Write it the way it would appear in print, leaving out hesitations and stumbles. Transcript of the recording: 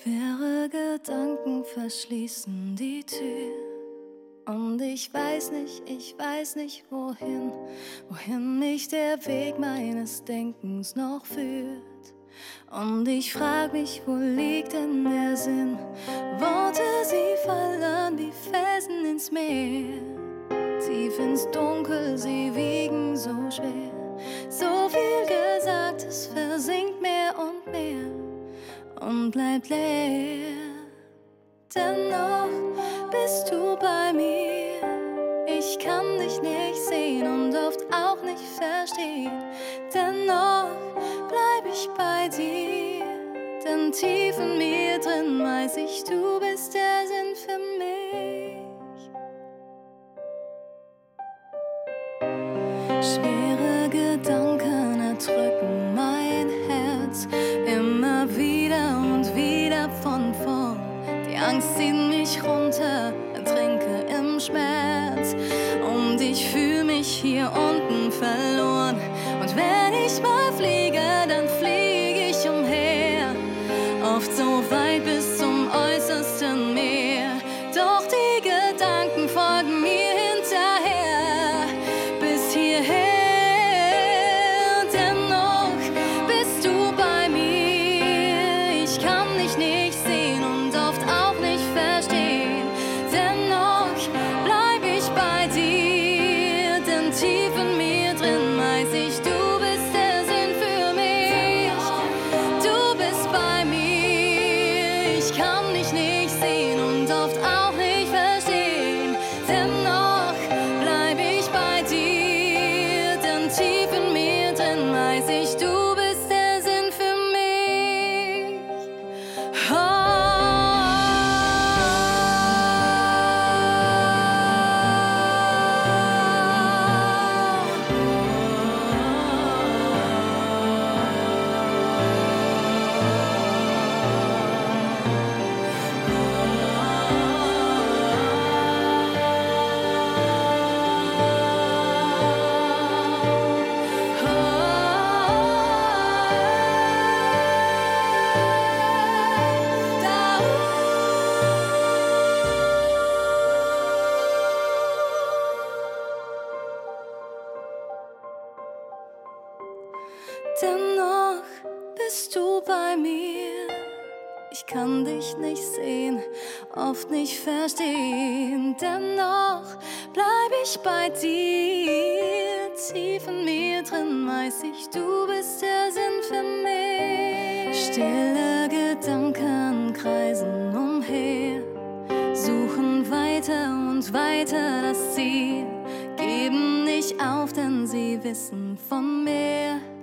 Schwere Gedanken verschließen die Tür. Und ich weiß nicht, wohin mich der Weg meines Denkens noch führt. Und ich frag mich, wo liegt denn der Sinn? Worte, sie fallen wie Felsen ins Meer. Tief ins Dunkel, sie wiegen so schwer. So viel Gesagtes versinkt mehr und mehr und bleibt leer. Dennoch bist du bei mir. Ich kann dich nicht sehen und oft auch nicht verstehen. Dennoch bleib ich bei dir, denn tief in mir drin weiß ich, du bist der Sinn für mich. Schwere Gedanken erdrücken mein Herz immer wieder und wieder von vorn. Die Angst zieht mich runter, ertrinke im Schmerz. Und ich fühl mich hier unten verloren. Und wenn ich mal fliege, dann fliege ich umher. Oft so weit bis zum äußersten Meer. Doch die Gedanken folgen mir hinterher bis hierher. Dennoch bist du bei mir. Ich kann dich nicht sehen und oft auch nicht verstehen. Dennoch bleib ich bei dir, denn tief in mir drin weiß ich, du bist der Sinn für mich. Du bist bei mir. Ich kann dich nicht sehen und oft auch nicht verstehen. Dennoch bleib ich bei dir, denn tief in mir drin weiß ich, du bist der Sinn für mich. Dennoch bist du bei mir. Ich kann dich nicht sehen, oft nicht verstehen. Dennoch bleib ich bei dir. Tief in mir drin weiß ich, du bist der Sinn für mich. Stille Gedanken kreisen umher, suchen weiter und weiter das Ziel. Geben nicht auf, denn sie wissen von mehr.